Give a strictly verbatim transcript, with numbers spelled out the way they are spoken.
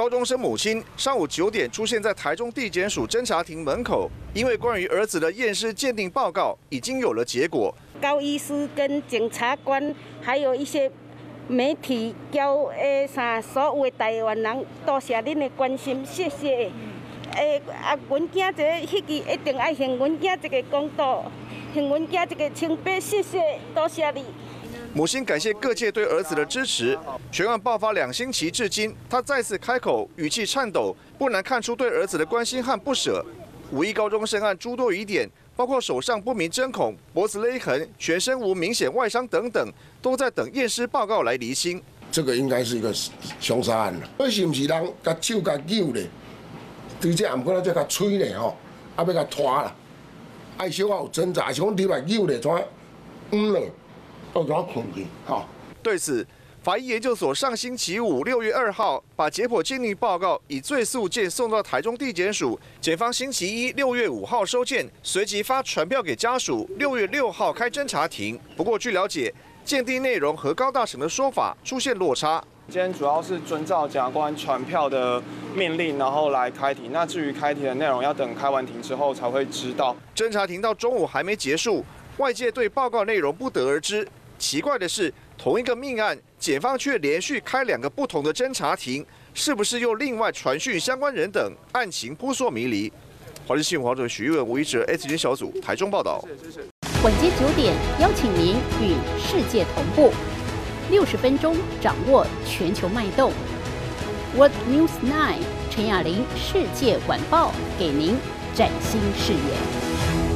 高中生母亲上午九点出现在台中地检署侦查庭门口，因为关于儿子的验尸鉴定报告已经有了结果。 高医师跟检察官，还有一些媒体，交诶啥所有的台湾人，多谢恁的关心，谢谢。诶啊，阮囝这迄个一定爱还阮囝这个公道，还阮囝这个清白，谢谢，多谢你。 母亲感谢各界对儿子的支持。全案爆发两星期至今，她再次开口，语气颤抖，不难看出对儿子的关心和不舍。五一高中生案诸多疑点，包括手上不明针孔、脖子勒痕、全身无明显外伤等等，都在等验尸报告来厘清。 这个应该是一个凶杀案了。那是不是人甲手甲扭咧？对这暗过来再甲吹咧吼，啊要甲拖啦，爱小可有挣扎，是讲你来扭咧怎？嗯咧。 对此，法医研究所上星期五六月二号把解剖鉴定报告以最速件送到台中地检署，检方星期一六月五号收件，随即发传票给家属，六月六号开侦查庭。不过据了解，鉴定内容和高大成的说法出现落差。 今天主要是遵照检察官传票的命令，然后来开庭。那至于开庭的内容，要等开完庭之后才会知道。 侦查庭到中午还没结束，外界对报告内容不得而知。 奇怪的是，同一个命案，检方却连续开两个不同的侦查庭，是不是又另外传讯相关人等？案情扑朔迷离。华视新闻记者许玉文、吴一哲 S 九小组台中报道。 晚间九点，邀请您与世界同步，六十分钟掌握全球脉动。World News Nine 陈雅玲世界晚报给您崭新视野。